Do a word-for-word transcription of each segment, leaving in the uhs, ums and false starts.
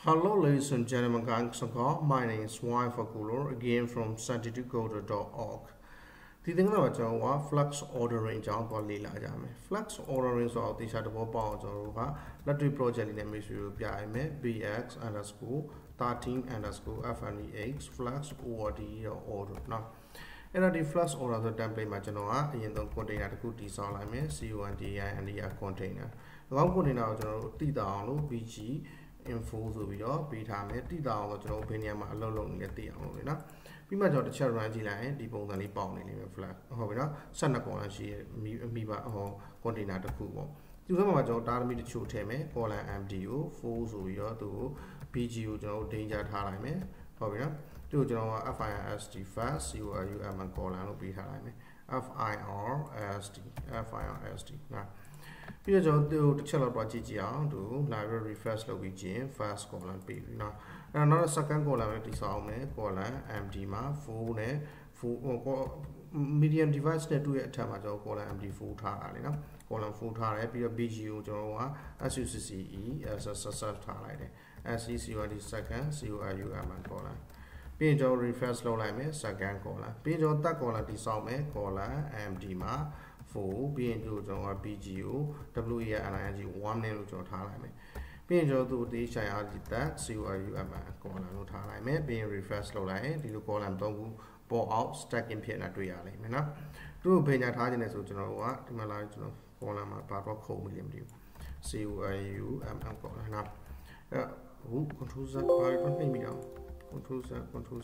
Hello ladies and gentlemen, my name is Y Fakulo again from scientificcoder dot org. The thing about our flux ordering job for Lila Jame. Flux ordering so the shadow bounds or let me project in the mission B X underscore thirteen underscore F N E X flux or the order now. And the flux or other template machinoa in the container to put this on C U N D I and the container. One container T down B G info ဆိုပြီးတော့ပေးထားမယ်တည်တာအောင်တော့ကျွန်တော်ဘယ်နေရာမှာအလုပ်လုပ်နေလဲသိအောင်လို့လေနော်ပြီးမှကျွန်တော်တစ်ချက် run ကြည့်လိုက်ရင်ဒီပုံစံလေးပေါက်နေလိမ့်မယ် flag ဟုတ်ပြီနော်twelve column ရှိရဲ့မိဘဟော container တစ်ခုပေါ့ဒီဘက်မှာကျွန်တော် data တချို့ထည့်မယ် column empty ကိုfourဆိုပြီးတော့သူကို B G ကိုကျွန်တော် danger ထားလိုက်မယ်ဟုတ်ပြီနော်သူကိုကျွန်တော်က first fast curum column လို့ပေးထားလိုက်မယ် first first နော်ပြီးတော့ကျွန်တော်တစ်ချက်လောက်တော့ကြည့်ကြည့်အောင်သူ library refresh လုပ်ပြီးချင်း first column ပေးပြီနော်အဲ့တော့နောက် second column လည်းတိစောက်အောင်မယ် column empty မှာfourနဲ့ four medium device နဲ့တူရဲ့အထက်မှာကျွန်တော် column empty four ထားတာလေနော် column four ထားတယ်ပြီးတော့ B G ကိုကျွန်တော်က succe as a success ထားလိုက်တယ် second second curum column ပြီးရင်ကျွန်တော် refresh လုပ်လိုက်မယ် second column ပြီးရင်ကျွန်တော် third column တိစောက်မယ် column empty မှာfour ပြီးရင်ကျွန်တော်က B G ကို W A L I N G one နဲ့လို့ကျွန်တော်ထားလိုက်မယ်ပြီးရင်ကျွန်တော်တို့ဒီဆိုင်အားဒီတက် curum column လို့ထားလိုက်မယ်ပြီးရင် refresh လုပ်လိုက်ရင်ဒီလို column သုံးခုပေါ်အောင် stacking ဖြစ်နေတာတွေ့ရလိမ့်မယ်နော်သူ့ကိုပြင်ညာထားခြင်းနဲ့ဆိုကျွန်တော်ကဒီမှာလာကျွန်တော် column မှာပါတော့ခုံမိလိမ့်မသိဘူး curum column နော်အဲ့ဟို control z ပါတော့နှိပ်မိအောင် control z control z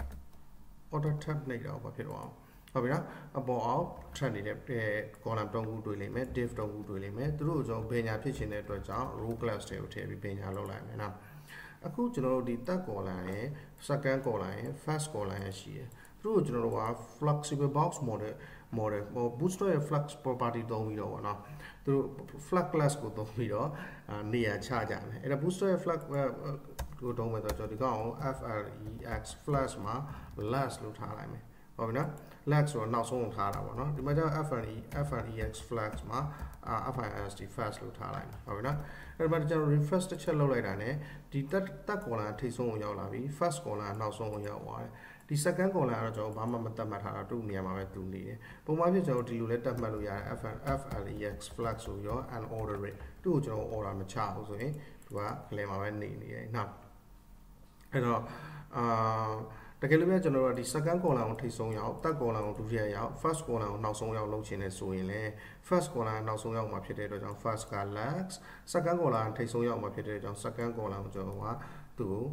order tab နှိပ်တော့ဘာဖြစ်တော့ဟုတ်ပြီနော်အပေါ်အောင် track နေတဲ့ column တုံးခုတွေ့လိမ့်မယ် div တုံးခုတွေ့လိမ့်မယ်သူတို့ကျွန်တော်ဘယ်ညာဖြစ်ချင်တဲ့အတွက်ကြောင့် row class တွေကိုထည့်ပြီးဘယ်ညာလုပ်လိုက်မယ်နော်အခုကျွန်တော်တို့ဒီ third column ရဲ့ second column ရဲ့ first column ရဲ့ရှိတယ်သူတို့ကျွန်တော်တို့က flexible box model model bootstrap ရဲ့ flex property သုံးပြီးတော့ဗောနော်သူတို့ flex class ကိုသုံးပြီးတော့နေရာချကြမယ်အဲ့ဒါ bootstrap ရဲ့ flex ကိုတုံးမယ်ဆိုတော့ဒီကောင် flex flex မှာ last လို့ထားလိုက်မယ်ဟုတ်ပြီနော် flex ဆိုတော့နောက်ဆုံးထားတာပေါ့နော်ဒီမှာကျတော့ fne fnex flex မှာ first fast လို့ထားလိုက်မယ်ဟုတ်ပြီနော်အဲ့ဒါမှကျွန်တော် refresh တစ်ချက်လုပ်လိုက်တာ ਨੇ ဒီတက်တက် column ထိပ်ဆုံးကိုရောက်လာပြီ first column နောက်ဆုံးကိုရောက်သွားတယ်ဒီ second column ကတော့ကျွန်တော်ဘာမှမတတ်မှတ်ထားတာသူ့နေရာမှာပဲတူနေတယ်ပုံမှန်ဖြစ်ကျွန်တော်ဒီလိုလဲတတ်မှတ်လို့ရတယ် flex flex ဆိုရော unorder rate သူ့ကိုကျွန်တော် order မချဘူးဆိုရင်သူကကလေးမှာပဲနေနေတယ်နော်အဲ့တော့အာတကယ်လို့များကျွန်တော်တို့ဒီ second column ကိုထိပ်ဆုံးရောက် third column ကိုဒုတိယရောက် first column ကိုနောက်ဆုံးရောက်လုပ်ချင်တယ်ဆိုရင်လည်း first column နောက်ဆုံးရောက်မှာဖြစ်တဲ့အတွက်ကြောင့် first က lax second column ထိပ်ဆုံးရောက်မှာဖြစ်တဲ့အတွက်ကြောင့် second column ကိုကျွန်တော်ကသူ့ကို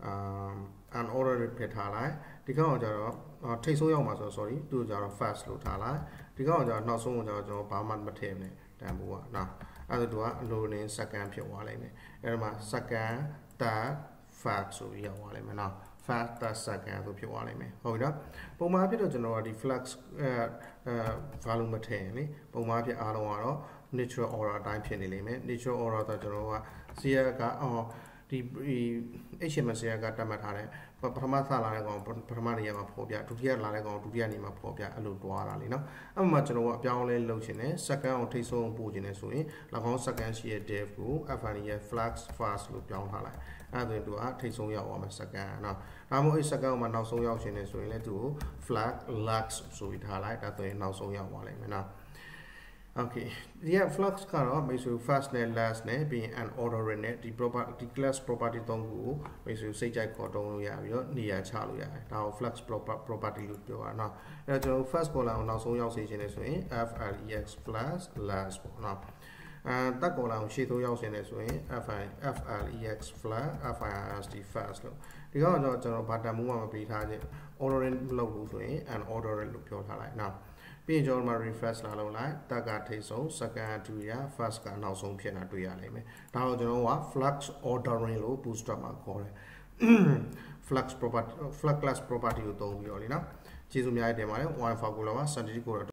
unorder ဖြစ်ထားလိုက်ဒီကောင်ကကျတော့ထိပ်ဆုံးရောက်မှာဆိုတော့ sorry သူ့ကိုကျတော့ first လို့ထားလိုက်ဒီကောင်ကကျတော့နောက်ဆုံးကိုကျတော့ကျွန်တော်ဘာမှမထည့်နဲ့တန်ဖိုးကနော်အဲ့ဒါသူက loading second ဖြစ်သွားလိမ့်မယ်အဲ့ဒါမှာ second third first ဆိုပြီးရောက်သွားလိမ့်မယ်နော်first third second ဆိုဖြစ်သွားလိမ့်မယ်ဟုတ်ပြီနော်ပုံမှန်ဖြစ်တော့ကျွန်တော်ကဒီ flex အဲအဲ value မထည့်ရင်လေပုံမှန်ဖြစ်အားလုံးကတော့ natural order အတိုင်းဖြစ်နေလိမ့်မယ် natural order ဆိုကျွန်တော်က C R ကအော်ဒီ H M S ကတတ်မှတ်ထားတဲ့ပထမစလာတဲ့ကောင်ပထမနေရာမှာပေါ်ပြဒုတိယလာတဲ့ကောင်ဒုတိယနေရာမှာပေါ်ပြအဲ့လိုတွားတာလေနော်အဲ့မှာကျွန်တော်ကအပြောင်းလဲလုပ်ချင်တယ် second ကိုထိဆုံးပို့ချင်တယ်ဆိုရင်၎င်း second ရှိရဲ့ div ကို fne ရဲ့ flex fast လို့ပြောင်းထားလိုက်အဲ့ဒါဆိုရင်သူကထိဆုံးရောက်အောင်မယ် second နော်ဒါမှမဟုတ် second မှာနောက်ဆုံးရောက်ချင်တယ်ဆိုရင်လည်းသူကို flex lux ဆိုပြီးထားလိုက်ဒါဆိုရင်နောက်ဆုံးရောက်သွားလိမ့်မယ်နော်Okay ဒီ flux ကတော့ basically first နဲ့ last နဲ့ပြီးရင် unorder နဲ့ဒီ property class property သုံးခုကို basically စိတ်ကြိုက်ခေါ်တုံးလို့ရပြီးတော့နေရာချလို့ရတယ်ဒါကို flux property လို့ပြောတာเนาะအဲ့တော့ကျွန်တော် first column ကိုနောက်ဆုံးရောက်စေချင်တယ်ဆိုရင် flex plus last ပေါ့เนาะအဲတက် column ကိုရှေ့ဆုံးရောက်စေတယ်ဆိုရင် flex plus first first လို့ဒီကောင်တော့ကျွန်တော်ဘာတန်မိုးမှမပေးထားခြင်း ordering မလုပ်ဘူးဆိုရင် unorder လို့ပြောထားလိုက်เนาะပြီးရင်ကျွန်တော်မှာ refresh လာလုပ်လိုက်တက်ကထိပ်ဆုံး second ဒုတိယ first ကနောက်ဆုံးဖြစ်နေတာတွေ့ရလိမ့်မယ်ဒါတော့ကျွန်တော်က flux ordering လို့ bootstrap မှာခေါ်တယ် flux property flux class property ကိုသုံးပြီးတော့လीနော်ကျေးဇူးများတင်ပါတယ် one for ကိုလာပါ scientific